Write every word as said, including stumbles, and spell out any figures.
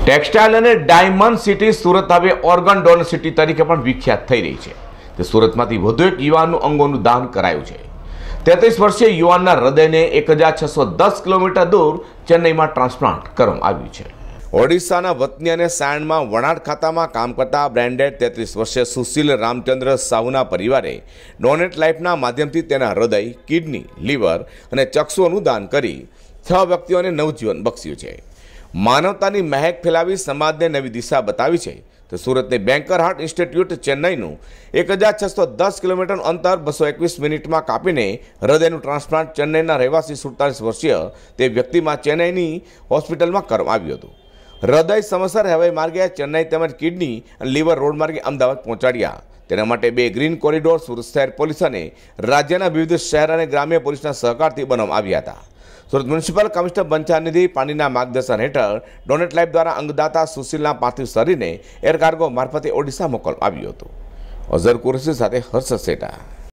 Textile અને diamond city Surat હવે organ donor city તરીકે પણ વિખ્યાત થઈ રહી છે। તે સુરતમાંથી વધુ એક યુવાનનું અંગોનું દાન કરાયું છે। તેત્રીસ વર્ષીય યુવાનના હૃદયને એક હજાર છસો દસ કિલોમીટર દૂર ચેન્નઈમાં ટ્રાન્સપ્લાન્ટ કરવામાં આવ્યું છે। ઓડિશાના વતની અને સાણમાં વણાટ ખાતામાં કામ કરતા બ્રાન્ડેડ તેત્રીસ વર્ષીય સુશીલ રામચંદ્ર સાહુના પરિવારે ડોનેટ લાઈફના માધ્યમથી તેના હૃદય, કિડની, લીવર અને ચક્ષુઓનું દાન કરી છ વ્યક્તિઓને નવજીવન બક્ષ્યું છે। માનવતાની મહેક ફેલાવી સમાજને નવી દિશા બતાવી છે। તો સુરતની બેન્કર હાર્ટ ઇન્સ્ટિટ્યૂટ ચેન્નઈનું એક હજાર છસો દસ કિલોમીટરનું અંતર બસો એકવીસ મિનિટમાં કાપીને હૃદયનું ટ્રાન્સપ્લાન્ટ ચેન્નઈના રહેવાસી સુડતાલીસ વર્ષીય તે વ્યક્તિમાં ચેન્નઈની હોસ્પિટલમાં કરવામાં આવ્યું હતું। હૃદય સમયસર હવાઈ માર્ગે ચેન્નઈ તેમજ કિડની અને લીવર રોડ માર્ગે અમદાવાદ પહોંચાડ્યા। તેના માટે બે ગ્રીન કોરિડોર સુરત શહેર પોલીસ અને રાજ્યના વિવિધ શહેર અને ગ્રામ્ય પોલીસના સહકારથી બનાવવામાં આવ્યા હતા। સુરત મ્યુનિસિપલ કમિશનર બંછાનિધિ પાંડીના માર્ગદર્શન હેઠળ ડોનેટ લાઈફ દ્વારા અંગદાતા સુશીલના પાર્થિવ શરીરને એર કાર્ગો મારફતે ઓડિશા મોકલવામાં આવ્યું હતું। અઝર કુરેશી સાથે હર્ષ સેટા।